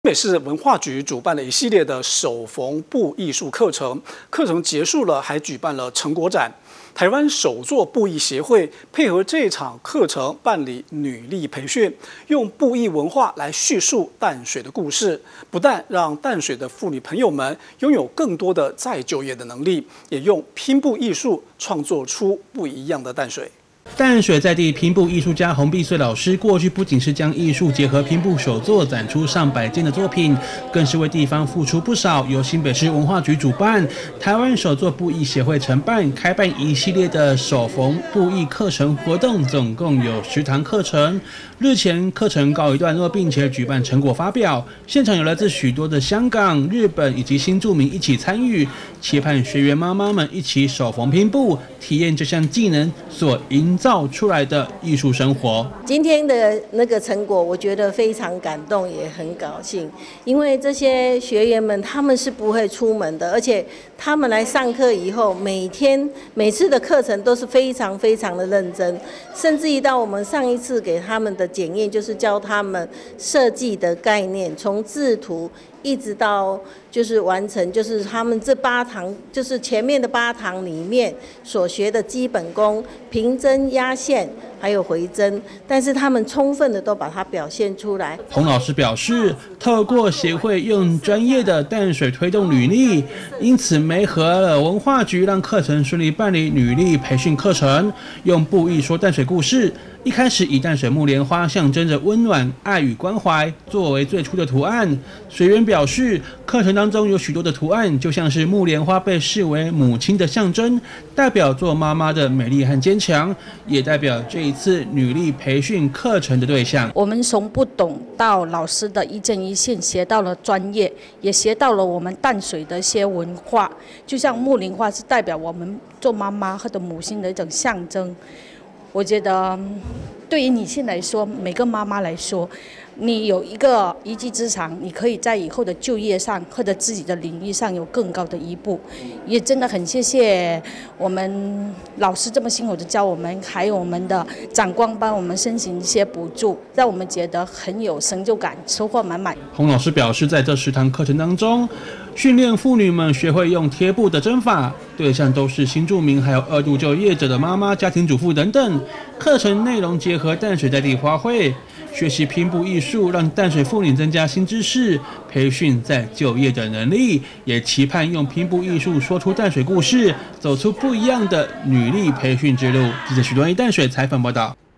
北市文化局主办了一系列的手缝布艺术课程，课程结束了，还举办了成果展。台湾手作布艺协会配合这场课程办理女力培训，用布艺文化来叙述淡水的故事，不但让淡水的妇女朋友们拥有更多的再就业的能力，也用拼布艺术创作出不一样的淡水。 淡水在地拼布艺术家洪碧穗老师，过去不仅是将艺术结合拼布手作，展出上百件的作品，更是为地方付出不少。由新北市文化局主办，台湾手作布艺协会承办，开办一系列的手缝布艺课程活动，总共有10堂课程。日前课程告一段落，并且举办成果发表，现场有来自许多的香港、日本以及新住民一起参与，期盼学员妈妈们一起手缝拼布，体验这项技能所营造出来的艺术生活。 今天的那个成果，我觉得非常感动，也很高兴，因为这些学员们他们是不会出门的，而且他们来上课以后，每次的课程都是非常非常的认真，甚至于到我们上一次给他们的检验，就是教他们设计的概念，从制图一直到就是完成，就是他们这8堂，就是前面的8堂里面所学的基本功，平针、压线还有回针，但是他们充分的都把它表现出来。 洪老师表示，透过协会用专业的淡水推动女力，因此媒合了文化局，让课程顺利办理女力培训课程，用布艺说淡水故事。一开始以淡水木莲花象征着温暖、爱与关怀作为最初的图案。学员表示，课程当中有许多的图案，就像是木莲花被视为母亲的象征，代表做妈妈的美丽和坚强，也代表这一次女力培训课程的对象。 我们从不懂到老师的一针一线，学到了专业，也学到了我们淡水的一些文化。就像木莲花是代表我们做妈妈或者母亲的一种象征。我觉得，对于女性来说，每个妈妈来说，你有一技之长，你可以在以后的就业上或者自己的领域上有更高的一步。也真的很谢谢我们老师这么辛苦的教我们，还有我们的长官帮我们申请一些补助，让我们觉得很有成就感，收获满满。 洪老师表示，在这10堂课程当中，训练妇女们学会用贴布的针法，对象都是新住民还有2度就业者的妈妈、家庭主妇等等。课程内容结合淡水在地花卉，学习拼布艺术，让淡水妇女增加新知识，培训再就业的能力，也期盼用拼布艺术说出淡水故事，走出不一样的女力培训之路。记者许端一淡水采访报道。